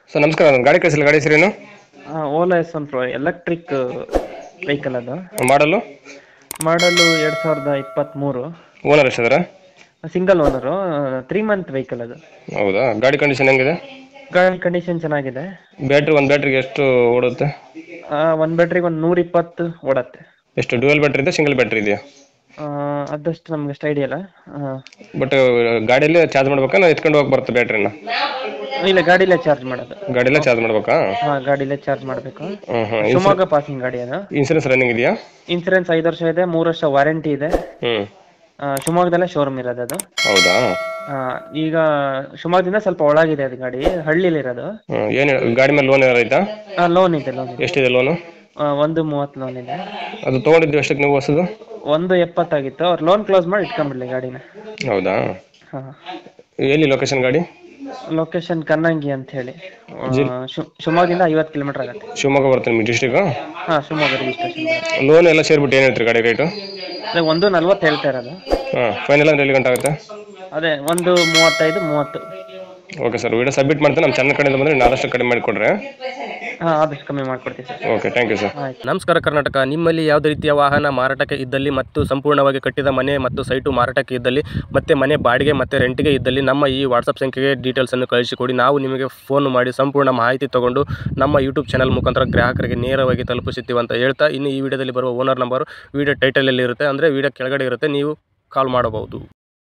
Sir ನಮಸ್ಕಾರ, ಒಂದು ಗಾಡಿ ಕಳಿಸಿಲ್ಲ, ಗಾಡಿ ಹೆಸರೇನು? Ola S1 Pro electric vehicle ಅದು. ಮಾಡಲು ಮಾಡಲು 2023. ಓನರ್ ಎಷ್ಟಿದಾರೆ? ಸಿಂಗಲ್ ಓನರು, 3 ಮಂತ್ ವೆಹಿಕಲ್ ಅದು. ಹೌದಾ, ಗಾಡಿ ಕಂಡೀಷನ್ ಹೆಂಗಿದೆ? ಗಾಡಿ ಕಂಡೀಷನ್ ಚೆನ್ನಾಗಿದೆ. ಒಂದು ಬ್ಯಾಟ್ರಿಗೆ ಎಷ್ಟು ಓಡುತ್ತೆ? ಒಂದು ಬ್ಯಾಟ್ರಿಗೆ ಒಂದು 120 ಓಡತ್ತೆ. ಎಷ್ಟು ಡ್ಯೂಯಲ್ ಬ್ಯಾಟ್ರಿ ಇದೆ, ಸಿಂಗಲ್ ಬ್ಯಾಟ್ರಿ ಇದೆಯಾ? ಅದಷ್ಟು ನಮ್ಗೆ ಅಷ್ಟು ಐಡಿಯಾ ಇಲ್ಲ. ಬಟ್ ಗಾಡಿಯಲ್ಲಿ ಚಾರ್ಜ್ ಮಾಡ್ಬೇಕಾ, ನಾವು ಎತ್ಕೊಂಡು ಹೋಗಿ ಬರುತ್ತೆ ಬ್ಯಾಟ್ರಿನ? ಇಲ್ಲ, ಗಾಡಿಲೇ ಚಾರ್ಜ್ ಮಾಡೋದು. ಗಾಡಿಯಲ್ಲೇ ಚಾರ್ಜ್ ಮಾಡ್ಬೇಕಾ? ಗಾಡಿಲೇ ಚಾರ್ಜ್ ಮಾಡಬೇಕು. ಹ್ಞೂ ಶಿವಮೊಗ್ಗ ಪಾಸಿಂಗ್ ಗಾಡಿ ಅದು. ಇನ್ಸೂರೆನ್ಸ್ ರನ್ನಿಂಗ್ ಇದೆಯಾ? ಇನ್ಸೂರೆನ್ಸ್ 5 ವರ್ಷ ಇದೆ, 3 ವರ್ಷ ವಾರಂಟಿ ಇದೆ. ಶಿವಮೊಗ್ಗದಲ್ಲೇ ಶೋರೂಮ್ ಇರೋದು ಅದು. ಹೌದಾ? ಈಗ ಶಿವಮೊಗ್ಗದಿಂದ ಸ್ವಲ್ಪ ಒಳಗಿದೆ ಅದು, ಗಾಡಿ ಹಳ್ಳಿಲಿ ಇರೋದು. ಏನು ಗಾಡಿ ಮೇಲೆ ಲೋನ್ ಏನಾರು ಐತಾ? ಲೋನ್ ಇದೆ. ಎಷ್ಟಿದೆ ಲೋನು? 130 ಲೋನ್ ಇದೆ. ಅದು ತೊಗೊಂಡಿದ್ದು ಎಷ್ಟಕ್ಕೆ ನೀವು ಹೊಸದು? 170 ಆಗಿತ್ತು. ಅವ್ರು ಲೋನ್ ಕ್ಲೋಸ್ ಮಾಡಿ ಇಟ್ಕೊಂಡ್ಬಿಡ್ಲಿ ಗಾಡಿನ. ಹೌದಾ? ಹಾಂ. ಎಲ್ಲಿ ಲೊಕೇಶನ್ ಗಾಡಿ? ಲೊಕೇಶನ್ ಕನ್ನಂಗಿ ಅಂತ ಹೇಳಿ, ಶಿವಮೊಗ್ಗದಿಂದ 50 ಕಿಲೋಮೀಟರ್ ಆಗುತ್ತೆ. ಶಿವಮೊಗ್ಗ ಬರುತ್ತೆ ನಿಮಗೆ ಡಿಸ್ಟಿಕ್ಕು? ಹಾಂ, ಶಿವಮೊಗ್ಗ ರಿಜಿಸ್ಟ್ರೇಷನ್. ಲೋನ್ ಎಲ್ಲ ಸೇರಿಬಿಟ್ಟು ಏನು ಹೇಳ್ತೀರಿ ಗಾಡಿ ರೇಟು? ಅದೇ 140 ಹೇಳ್ತಾ ಇರೋದು. ಫೈನಲ್ ಅಂದ್ರೆ ಎಲ್ಲಿ ಗಂಟೆ ಆಗುತ್ತೆ? ಅದೇ 135-30. ಓಕೆ ಸರ್, ವಿಡಿಯೋ ಸಬ್ಮಿಟ್ ಮಾಡ್ತೀನಿ. ನಮ್ಮ ಚಾನಲ್ ಕಡೆಯಿಂದ ಬಂದರೆ ಆದಷ್ಟು ಕಡಿಮೆ ಮಾಡಿಕೊಡ್ರೆ. ಹಾಂ, ಆದಷ್ಟು ಕಮ್ಮಿ ಮಾಡಿಕೊಡ್ತೀವಿ sir. Okay, thank you sir. ಆಯ್ತು. ನಮಸ್ಕಾರ ಕರ್ನಾಟಕ. ನಿಮ್ಮಲ್ಲಿ ಯಾವುದೇ ರೀತಿಯ ವಾಹನ ಮಾರಾಟಕ್ಕೆ ಇದ್ದಲ್ಲಿ ಮತ್ತು ಸಂಪೂರ್ಣವಾಗಿ ಕಟ್ಟಿದ ಮನೆ ಮತ್ತು ಸೈಟು ಮಾರಾಟಕ್ಕೆ ಇದ್ದಲ್ಲಿ ಮತ್ತು ಮನೆ ಬಾಡಿಗೆ ಮತ್ತು ರೆಂಟಿಗೆ ಇದ್ದಲ್ಲಿ ನಮ್ಮ ಈ ವಾಟ್ಸಪ್ ಸಂಖ್ಯೆಗೆ ಡೀಟೇಲ್ಸನ್ನು ಕಳಿಸಿಕೊಡಿ. ನಾವು ನಿಮಗೆ ಫೋನ್ ಮಾಡಿ ಸಂಪೂರ್ಣ ಮಾಹಿತಿ ತಗೊಂಡು ನಮ್ಮ ಯೂಟ್ಯೂಬ್ ಚಾನಲ್ ಮುಖಾಂತರ ಗ್ರಾಹಕರಿಗೆ ನೇರವಾಗಿ ತಲುಪಿಸುತ್ತೀವಿ ಅಂತ ಹೇಳ್ತಾ, ಇನ್ನು ಈ ವಿಡಿಯೋದಲ್ಲಿ ಬರುವ ಓನರ್ ನಂಬರು ವಿಡಿಯೋ ಟೈಟಲಲ್ಲಿ ಇರುತ್ತೆ, ಅಂದರೆ ವಿಡಿಯೋ ಕೆಳಗಡೆ ಇರುತ್ತೆ, ನೀವು ಕಾಲ್ ಮಾಡಬಹುದು.